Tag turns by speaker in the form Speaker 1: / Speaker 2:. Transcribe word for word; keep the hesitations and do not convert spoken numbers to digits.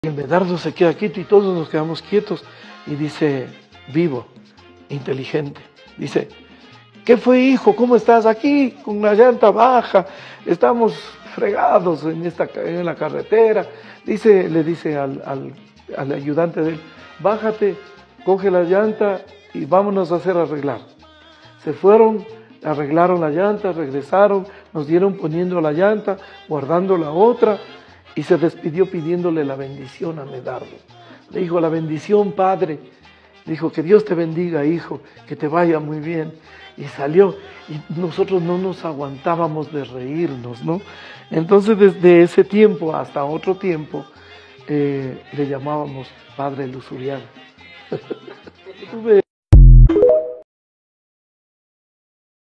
Speaker 1: El Medardo se queda quieto y todos nos quedamos quietos y dice, vivo, inteligente, dice, ¿qué fue, hijo? ¿Cómo estás? Aquí con la llanta baja, estamos fregados en, esta, en la carretera. Dice, le dice al, al, al ayudante de él, bájate, coge la llanta y vámonos a hacer arreglar. Se fueron, arreglaron la llanta, regresaron, nos dieron poniendo la llanta, guardando la otra, y se despidió pidiéndole la bendición a Medardo. Le dijo, la bendición, padre. Dijo, que Dios te bendiga, hijo, que te vaya muy bien. Y salió, y nosotros no nos aguantábamos de reírnos, ¿no? Entonces, desde ese tiempo hasta otro tiempo, eh, le llamábamos Padre Lusuriano. Tuve